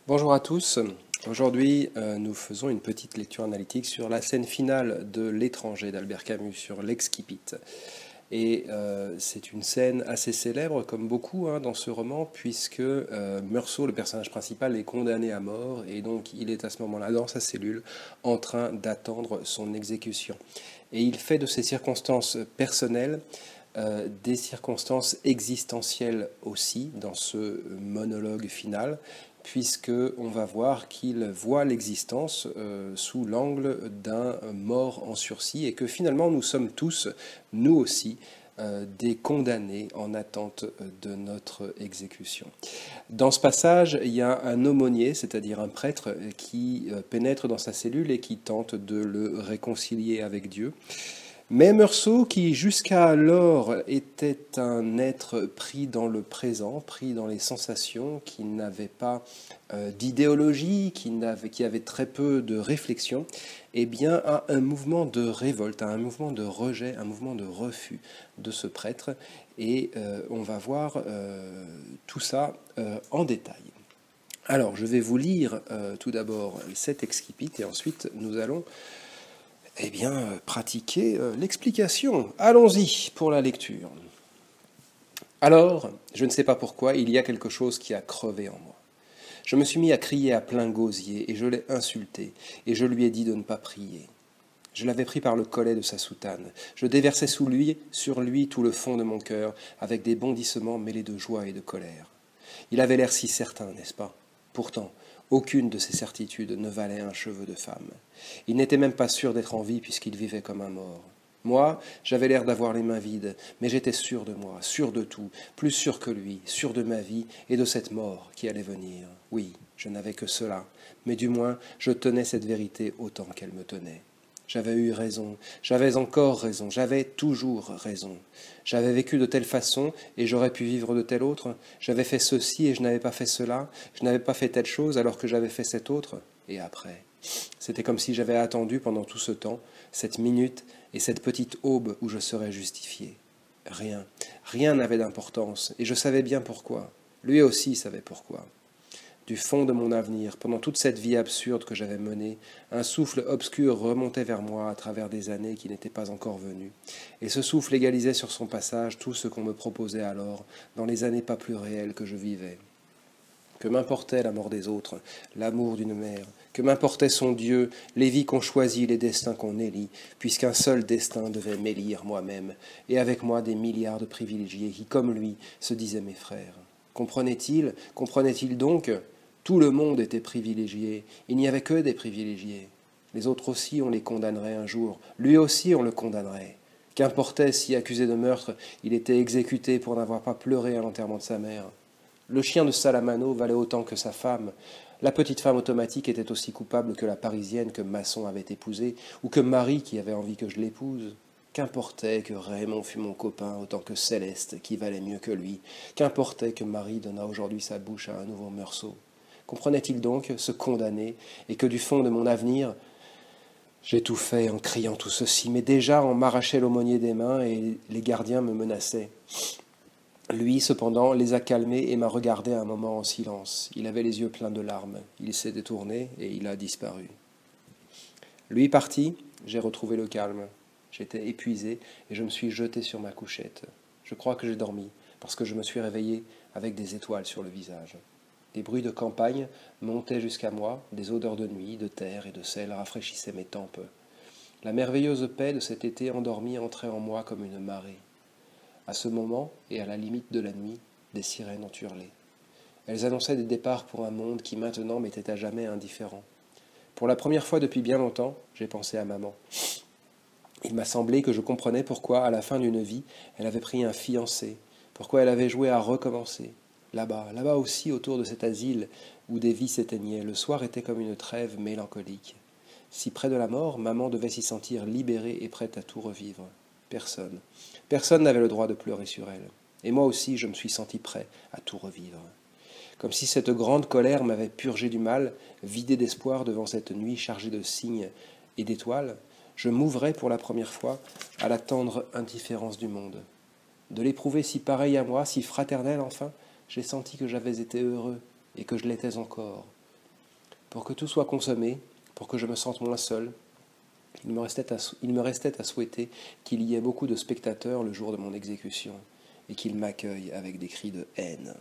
Bonjour à tous. Aujourd'hui, nous faisons une petite lecture analytique sur la scène finale de L'étranger d'Albert Camus, sur l'Exquipit. Et c'est une scène assez célèbre, comme beaucoup dans ce roman, puisque Meursault, le personnage principal, est condamné à mort, et donc il est à ce moment-là dans sa cellule en train d'attendre son exécution. Et il fait de ces circonstances personnelles des circonstances existentielles aussi dans ce monologue final, puisque on va voir qu'il voit l'existence sous l'angle d'un mort en sursis et que finalement nous sommes tous, nous aussi, des condamnés en attente de notre exécution. Dans ce passage, il y a un aumônier, c'est-à-dire un prêtre, qui pénètre dans sa cellule et qui tente de le réconcilier avec Dieu. Mais Meursault, qui jusqu'alors était un être pris dans le présent, pris dans les sensations, qui n'avait pas d'idéologie, qui avait très peu de réflexion, eh bien a un mouvement de révolte, un mouvement de rejet, un mouvement de refus de ce prêtre. Et on va voir tout ça en détail. Alors, je vais vous lire tout d'abord cet excipit et ensuite nous allons pratiquer l'explication. Allons-y pour la lecture. Alors, je ne sais pas pourquoi, il y a quelque chose qui a crevé en moi. Je me suis mis à crier à plein gosier, et je l'ai insulté, et je lui ai dit de ne pas prier. Je l'avais pris par le collet de sa soutane. Je déversais sur lui tout le fond de mon cœur, avec des bondissements mêlés de joie et de colère. Il avait l'air si certain, n'est-ce pas? Pourtant, aucune de ces certitudes ne valait un cheveu de femme. Il n'était même pas sûr d'être en vie puisqu'il vivait comme un mort. Moi, j'avais l'air d'avoir les mains vides, mais j'étais sûr de moi, sûr de tout, plus sûr que lui, sûr de ma vie et de cette mort qui allait venir. Oui, je n'avais que cela, mais du moins je tenais cette vérité autant qu'elle me tenait. J'avais eu raison, j'avais encore raison, j'avais toujours raison. J'avais vécu de telle façon et j'aurais pu vivre de telle autre. J'avais fait ceci et je n'avais pas fait cela. Je n'avais pas fait telle chose alors que j'avais fait cette autre. Et après, c'était comme si j'avais attendu pendant tout ce temps, cette minute et cette petite aube où je serais justifié. Rien, rien n'avait d'importance et je savais bien pourquoi. Lui aussi savait pourquoi. Du fond de mon avenir, pendant toute cette vie absurde que j'avais menée, un souffle obscur remontait vers moi à travers des années qui n'étaient pas encore venues. Et ce souffle égalisait sur son passage tout ce qu'on me proposait alors, dans les années pas plus réelles que je vivais. Que m'importait la mort des autres, l'amour d'une mère, que m'importait son Dieu, les vies qu'on choisit, les destins qu'on élit, puisqu'un seul destin devait m'élire moi-même, et avec moi des milliards de privilégiés qui, comme lui, se disaient mes frères. Comprenait-il donc? Tout le monde était privilégié, il n'y avait que des privilégiés. Les autres aussi, on les condamnerait un jour, lui aussi on le condamnerait. Qu'importait si, accusé de meurtre, il était exécuté pour n'avoir pas pleuré à l'enterrement de sa mère. Le chien de Salamano valait autant que sa femme. La petite femme automatique était aussi coupable que la parisienne que Masson avait épousée, ou que Marie qui avait envie que je l'épouse. Qu'importait que Raymond fût mon copain autant que Céleste qui valait mieux que lui. Qu'importait que Marie donnât aujourd'hui sa bouche à un nouveau Meursault. Comprenait-il donc, ce condamné, et que du fond de mon avenir, j'étouffais en criant tout ceci, mais déjà on m'arrachait l'aumônier des mains et les gardiens me menaçaient. Lui, cependant, les a calmés et m'a regardé un moment en silence. Il avait les yeux pleins de larmes. Il s'est détourné et il a disparu. Lui parti, j'ai retrouvé le calme. J'étais épuisé et je me suis jeté sur ma couchette. Je crois que j'ai dormi, parce que je me suis réveillé avec des étoiles sur le visage. Des bruits de campagne montaient jusqu'à moi, des odeurs de nuit, de terre et de sel rafraîchissaient mes tempes. La merveilleuse paix de cet été endormi entrait en moi comme une marée. À ce moment, et à la limite de la nuit, des sirènes ont hurlé. Elles annonçaient des départs pour un monde qui maintenant m'était à jamais indifférent. Pour la première fois depuis bien longtemps, j'ai pensé à maman. Il m'a semblé que je comprenais pourquoi, à la fin d'une vie, elle avait pris un fiancé, pourquoi elle avait joué à recommencer. Là-bas aussi, autour de cet asile où des vies s'éteignaient, le soir était comme une trêve mélancolique. Si près de la mort, maman devait s'y sentir libérée et prête à tout revivre. Personne. Personne n'avait le droit de pleurer sur elle. Et moi aussi, je me suis senti prêt à tout revivre. Comme si cette grande colère m'avait purgé du mal, vidé d'espoir devant cette nuit chargée de signes et d'étoiles, je m'ouvrais pour la première fois à la tendre indifférence du monde. De l'éprouver si pareil à moi, si fraternel enfin, j'ai senti que j'avais été heureux et que je l'étais encore. pour que tout soit consommé, pour que je me sente moins seul. Il me restait à souhaiter qu'il y ait beaucoup de spectateurs le jour de mon exécution et qu'ils m'accueillent avec des cris de haine.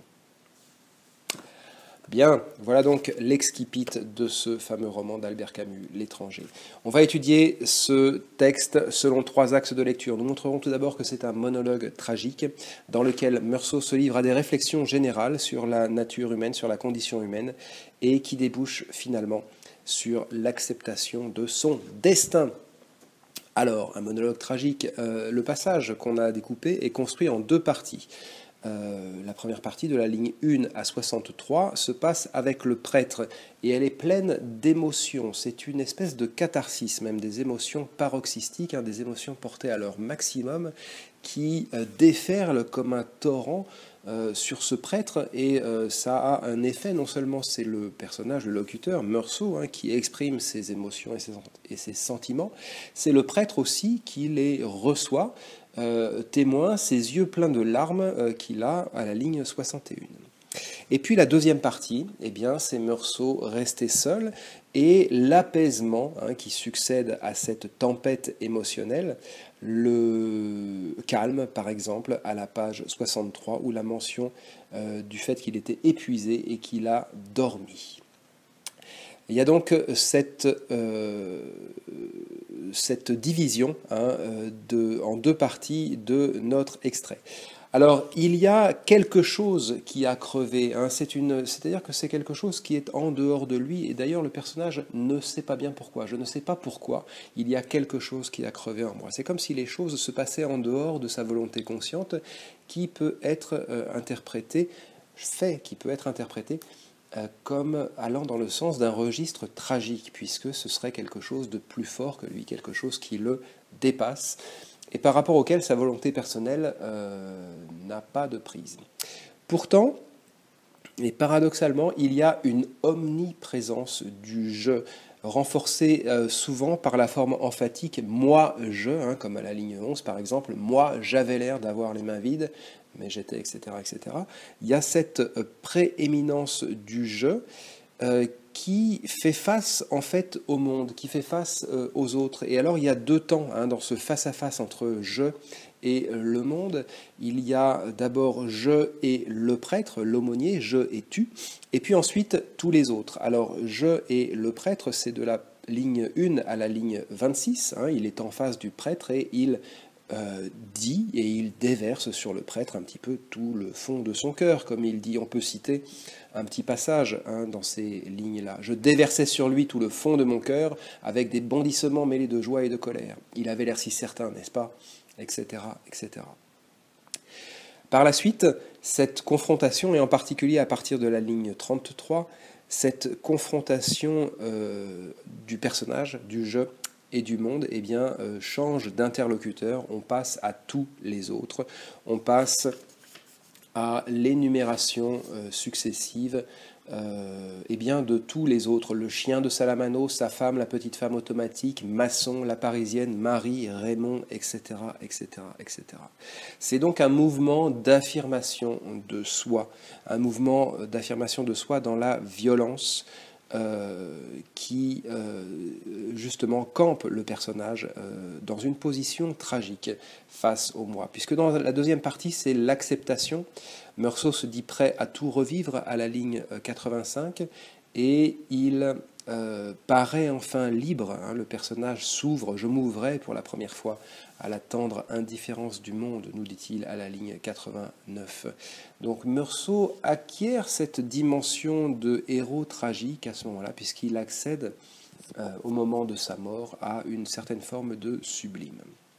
Bien, voilà donc l'exquipit de ce fameux roman d'Albert Camus, L'étranger. On va étudier ce texte selon 3 axes de lecture. Nous montrerons tout d'abord que c'est un monologue tragique dans lequel Meursault se livre à des réflexions générales sur la nature humaine, sur la condition humaine, et qui débouchent finalement sur l'acceptation de son destin. Alors, un monologue tragique, le passage qu'on a découpé est construit en 2 parties. La première partie de la ligne 1 à 63 se passe avec le prêtre et elle est pleine d'émotions. C'est une espèce de catharsis, même des émotions paroxystiques, des émotions portées à leur maximum qui déferlent comme un torrent sur ce prêtre et ça a un effet, non seulement c'est le personnage, le locuteur, Meursault, qui exprime ses émotions et ses sentiments, c'est le prêtre aussi qui les reçoit, témoin, ses yeux pleins de larmes qu'il a à la ligne 61. Et puis la deuxième partie, eh bien, c'est Meursault resté seul et l'apaisement qui succède à cette tempête émotionnelle, le calme par exemple à la page 63 ou la mention du fait qu'il était épuisé et qu'il a dormi. Il y a donc cette division en 2 parties de notre extrait. Alors, il y a quelque chose qui a crevé, c'est-à-dire que c'est quelque chose qui est en dehors de lui, et d'ailleurs le personnage ne sait pas bien pourquoi. Je ne sais pas pourquoi il y a quelque chose qui a crevé en moi. C'est comme si les choses se passaient en dehors de sa volonté consciente, qui peut être interprétée comme allant dans le sens d'un registre tragique, puisque ce serait quelque chose de plus fort que lui, quelque chose qui le dépasse, et par rapport auquel sa volonté personnelle n'a pas de prise. Pourtant, et paradoxalement, il y a une omniprésence du je, renforcée souvent par la forme emphatique « moi-je », comme à la ligne 11 par exemple, « moi j'avais l'air d'avoir les mains vides », mais j'étais, etc., etc. Il y a cette prééminence du je qui fait face en fait au monde, qui fait face aux autres. Et alors il y a 2 temps dans ce face-à-face entre je et le monde. Il y a d'abord je et le prêtre, l'aumônier, je et tu, et puis ensuite tous les autres. Alors je et le prêtre, c'est de la ligne 1 à la ligne 26, il est en face du prêtre et il dit et il déverse sur le prêtre un petit peu tout le fond de son cœur, comme il dit. On peut citer un petit passage dans ces lignes-là. Je déversais sur lui tout le fond de mon cœur avec des bondissements mêlés de joie et de colère. Il avait l'air si certain, n'est-ce pas, etc., etc. Par la suite, cette confrontation, et en particulier à partir de la ligne 33, cette confrontation du personnage, du je et du monde, eh bien, change d'interlocuteur. On passe à tous les autres. On passe à l'énumération successive eh bien, de tous les autres. Le chien de Salamano, sa femme, la petite femme automatique, Masson, la parisienne, Marie, Raymond, etc., etc., etc. C'est donc un mouvement d'affirmation de soi, un mouvement d'affirmation de soi dans la violence, qui justement campe le personnage dans une position tragique face au moi. Puisque dans la deuxième partie, c'est l'acceptation. Meursault se dit prêt à tout revivre à la ligne 85 et il paraît enfin libre. Le personnage s'ouvre, je m'ouvrais pour la première fois à la tendre indifférence du monde, nous dit-il à la ligne 89. Donc Meursault acquiert cette dimension de héros tragique à ce moment-là, puisqu'il accède au moment de sa mort à une certaine forme de sublime.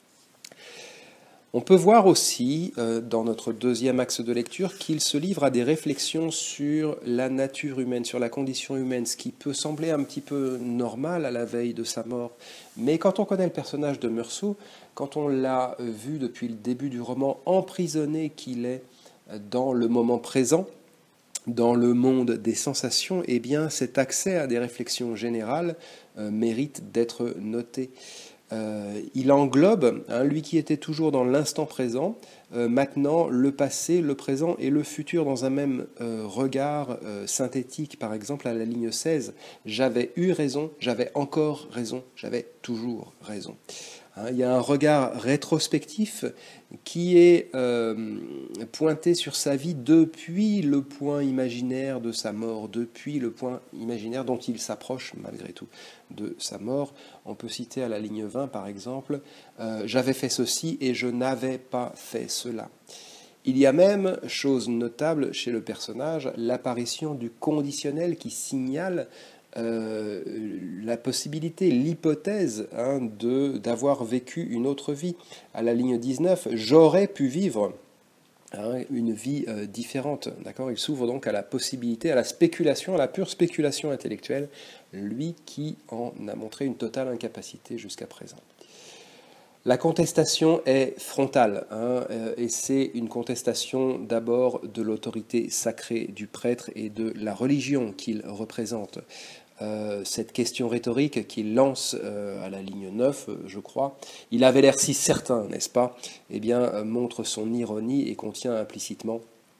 On peut voir aussi, dans notre deuxième axe de lecture, qu'il se livre à des réflexions sur la nature humaine, sur la condition humaine, ce qui peut sembler un petit peu normal à la veille de sa mort. Mais quand on connaît le personnage de Meursault, quand on l'a vu depuis le début du roman, emprisonné qu'il est dans le moment présent, dans le monde des sensations, eh bien cet accès à des réflexions générales mérite d'être noté. Il englobe, hein, lui qui était toujours dans l'instant présent, maintenant le passé, le présent et le futur dans un même regard synthétique. Par exemple, à la ligne 16, j'avais eu raison, j'avais encore raison, j'avais toujours raison. Hein, il y a un regard rétrospectif qui est pointé sur sa vie depuis le point imaginaire de sa mort, depuis le point imaginaire dont il s'approche malgré tout de sa mort. On peut citer à la ligne 20 par exemple, j'avais fait ceci et je n'avais pas fait cela. Il y a même, chose notable chez le personnage, l'apparition du conditionnel qui signale la possibilité, l'hypothèse hein, d'avoir vécu une autre vie. À la ligne 19, j'aurais pu vivre hein, une vie différente. D'accord ? Il s'ouvre donc à la possibilité, à la spéculation, à la pure spéculation intellectuelle, lui qui en a montré une totale incapacité jusqu'à présent. La contestation est frontale, hein, et c'est une contestation d'abord de l'autorité sacrée du prêtre et de la religion qu'il représente. Cette question rhétorique qu'il lance à la ligne 9, je crois, il avait l'air si certain, n'est-ce pas ? Eh bien, montre son ironie et contient implicitement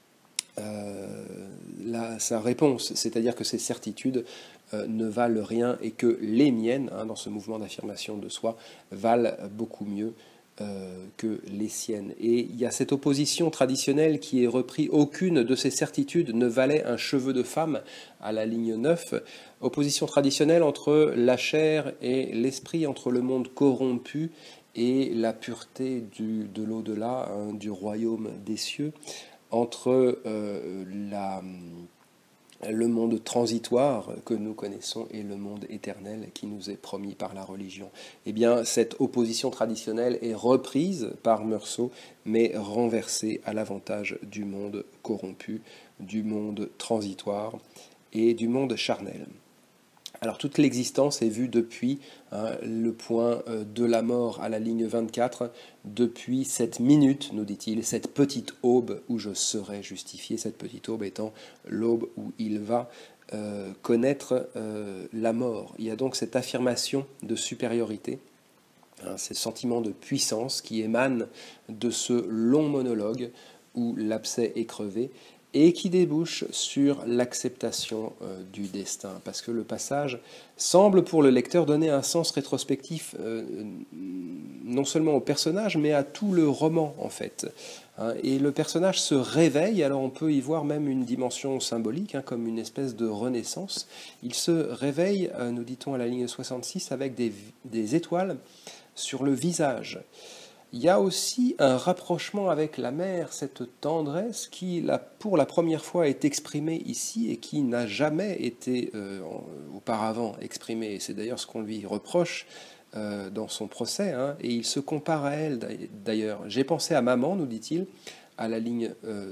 sa réponse, c'est-à-dire que ces certitudes ne valent rien et que les miennes, hein, dans ce mouvement d'affirmation de soi, valent beaucoup mieux que les siennes. Et il y a cette opposition traditionnelle qui est reprise, aucune de ces certitudes ne valait un cheveu de femme à la ligne 9, opposition traditionnelle entre la chair et l'esprit, entre le monde corrompu et la pureté de l'au-delà, hein, du royaume des cieux, entre le monde transitoire que nous connaissons et le monde éternel qui nous est promis par la religion. Eh bien, cette opposition traditionnelle est reprise par Meursault, mais renversée à l'avantage du monde corrompu, du monde transitoire et du monde charnel. Alors toute l'existence est vue depuis hein, le point de la mort à la ligne 24, depuis cette minute, nous dit-il, cette petite aube où je serai justifié, cette petite aube étant l'aube où il va connaître la mort. Il y a donc cette affirmation de supériorité, hein, ces sentiments de puissance qui émanent de ce long monologue où l'abcès est crevé, et qui débouche sur l'acceptation du destin, parce que le passage semble pour le lecteur donner un sens rétrospectif non seulement au personnage, mais à tout le roman en fait. Hein, et le personnage se réveille, alors on peut y voir même une dimension symbolique, hein, comme une espèce de renaissance. Il se réveille, nous dit-on à la ligne 66, avec des étoiles sur le visage. Il y a aussi un rapprochement avec la mère, cette tendresse qui, pour la première fois, est exprimée ici et qui n'a jamais été auparavant exprimée. C'est d'ailleurs ce qu'on lui reproche dans son procès, hein, et il se compare à elle d'ailleurs. J'ai pensé à maman, nous dit-il, à la ligne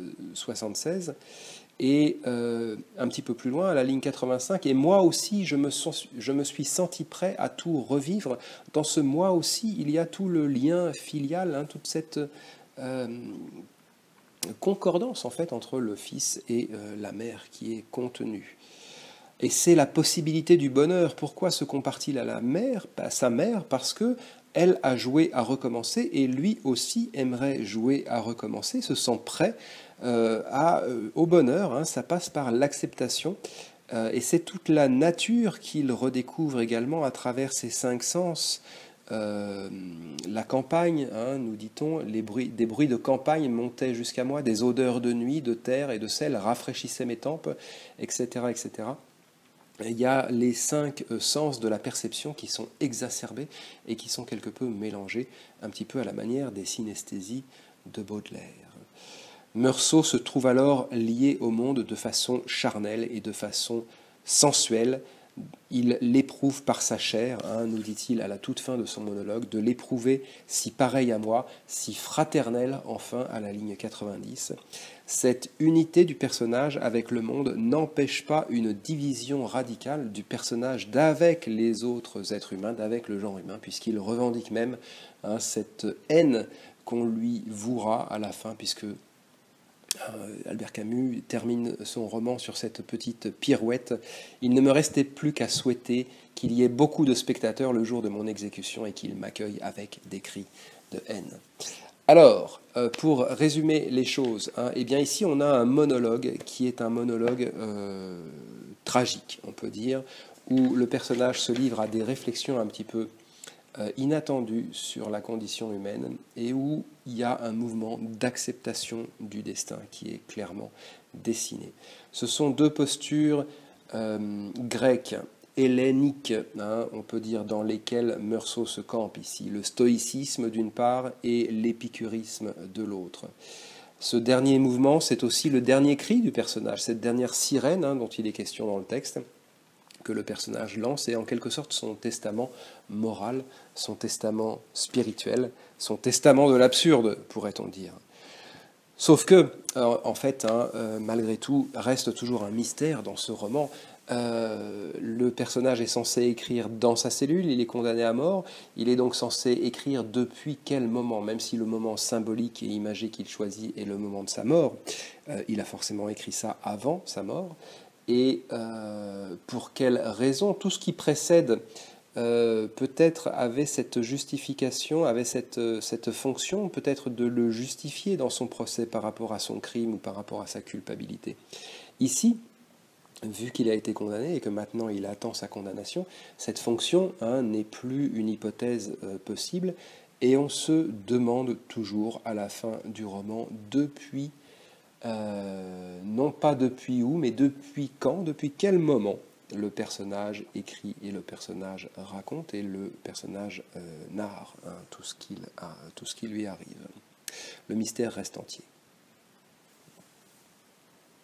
76. Et un petit peu plus loin, à la ligne 85, et moi aussi, je me suis senti prêt à tout revivre. Dans ce moi aussi, il y a tout le lien filial, hein, toute cette concordance en fait entre le fils et la mère qui est contenue. Et c'est la possibilité du bonheur. Pourquoi se compare-t-il à la mère, à sa mère? Parce que elle a joué à recommencer et lui aussi aimerait jouer à recommencer, se sent prêt au bonheur. Hein, ça passe par l'acceptation et c'est toute la nature qu'il redécouvre également à travers ses cinq sens. La campagne, hein, nous dit-on, des bruits de campagne montaient jusqu'à moi, des odeurs de nuit, de terre et de sel rafraîchissaient mes tempes, etc., etc. Il y a les cinq sens de la perception qui sont exacerbés et qui sont quelque peu mélangés, un petit peu à la manière des synesthésies de Baudelaire. Meursault se trouve alors lié au monde de façon charnelle et de façon sensuelle. Il l'éprouve par sa chair, hein, nous dit-il à la toute fin de son monologue, de l'éprouver si pareil à moi, si fraternel enfin à la ligne 90. Cette unité du personnage avec le monde n'empêche pas une division radicale du personnage d'avec les autres êtres humains, d'avec le genre humain, puisqu'il revendique même hein, cette haine qu'on lui vouera à la fin, puisque Albert Camus termine son roman sur cette petite pirouette. Il ne me restait plus qu'à souhaiter qu'il y ait beaucoup de spectateurs le jour de mon exécution et qu'ils m'accueillent avec des cris de haine. Alors, pour résumer les choses, eh bien ici on a un monologue qui est un monologue tragique, on peut dire, où le personnage se livre à des réflexions un petit peu inattendues sur la condition humaine et où il y a un mouvement d'acceptation du destin qui est clairement dessiné. Ce sont deux postures grecques, helléniques, on peut dire, dans lesquelles Meursault se campe ici. Le stoïcisme d'une part et l'épicurisme de l'autre. Ce dernier mouvement, c'est aussi le dernier cri du personnage, cette dernière sirène dont il est question dans le texte, que le personnage lance, est en quelque sorte son testament moral, son testament spirituel, son testament de l'absurde, pourrait-on dire. Sauf que, en fait, malgré tout, reste toujours un mystère dans ce roman. Le personnage est censé écrire dans sa cellule, il est condamné à mort, il est donc censé écrire depuis quel moment, même si le moment symbolique et imagé qu'il choisit est le moment de sa mort, il a forcément écrit ça avant sa mort, et pour quelle raison, tout ce qui précède peut-être avait cette justification, avait cette fonction peut-être de le justifier dans son procès par rapport à son crime ou par rapport à sa culpabilité. Ici, vu qu'il a été condamné et que maintenant il attend sa condamnation, cette fonction n'est plus une hypothèse possible et on se demande toujours à la fin du roman non pas depuis où, mais depuis quand, depuis quel moment le personnage écrit et le personnage raconte et le personnage narre tout ce qui lui arrive. Le mystère reste entier.